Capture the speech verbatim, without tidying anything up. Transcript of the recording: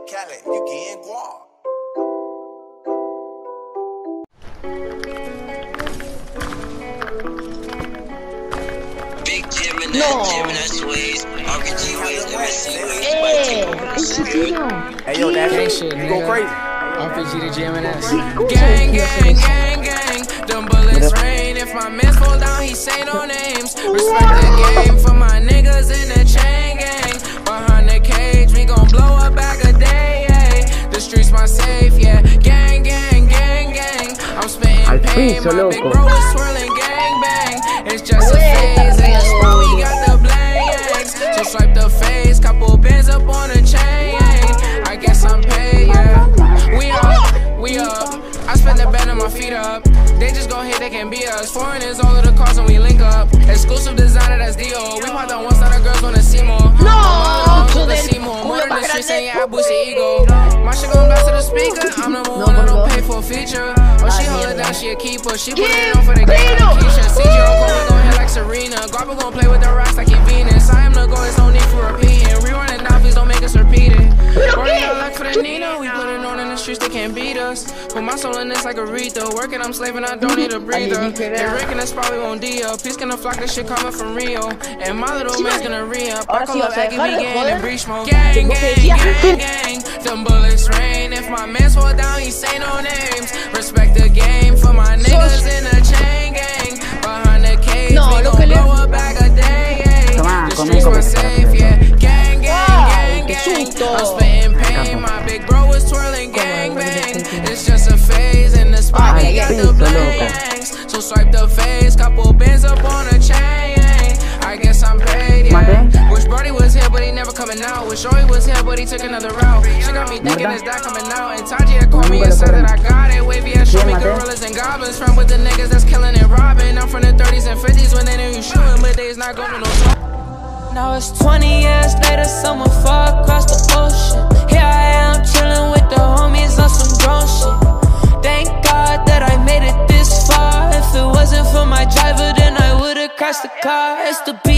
Cali, you getting guap. Big Jim and No. that Jim and that Sways, R P G ways, M S C ways, Eh, esse filho. Hey yo, that Gang shit, shit, you nigga. go crazy. R P G to G M and S. Gang, gang, gang, gang. Them bullets rain. If my mans fall down, he say no names. Respect the game for my niggas in the chain gang. Behind the cage, we gon' blow a bag a day. Ay. The streets my safe, yeah. Gang, gang, gang, gang. I'm spitting pain. My big bro is swirling gang bang. It's just a phase. In the spot, we got the blanks. So swipe the face, couple bands up on the chain. I guess I'm paid, yeah. We up, we up. I spend the bed on my feet up. They just go hit, they can be us. Foreigners all of the cars when we link up. Exclusive designer, that's D O. We pop down one side, the girls wanna see more. No, to the see more. More than the streets saying, yeah, I boost your ego. My shit gon' blast to the speaker. I'm number one, I don't pay for a feature. Oh, she hold it down, she a keeper. She put it on for the game like Keisha. C J O gon' gon' hit like Serena. Garber gon' play with the rocks like he Venus. I am the goal, there's no need for repeating. Rerunning now, please don't make us repeat it. Running out luck for the Nina. We put it on in the streets, they can't beat us. Put my soul in this like Aretha. Working, I'm slaving, I don't need a breather. They ranking the spot, we won't D up. Peace gonna flock, this shit coming from Rio. And my little man's gonna re-up. I call up Aggie Vegan and breach smoke. Gang, gang, gang, gang. Them bullets rain. If my mans fall down, he say no names. Respect the game for my niggas in the chain gang. Behind the cage, we gon' blow a bag a day. The streets my safe, yeah. Gang, gang, gang, gang. I'm spitting pain. My big bro is twirling gang bang. It's just a phase in the spot. We got the blanks. So swipe the face, couple bands up on a chain. I guess I'm paid, yeah. Wish Brody was here, but he never coming out. Wish Joey was here, but he took another route. She got me thinking it's that coming out. And Taji had called me and said that I got it. Wavy had show me gorillas and goblins. Friend with the niggas that's killing and robbing. I'm from the thirties and fifties when they knew you shooting, but they's not going to no talk. Now it's twenty years later, someone far across the ocean. Here I am chilling with the homies on some grown shit. Thank God that I made it this far. If it wasn't for my driver, then I would've crashed the car. It's the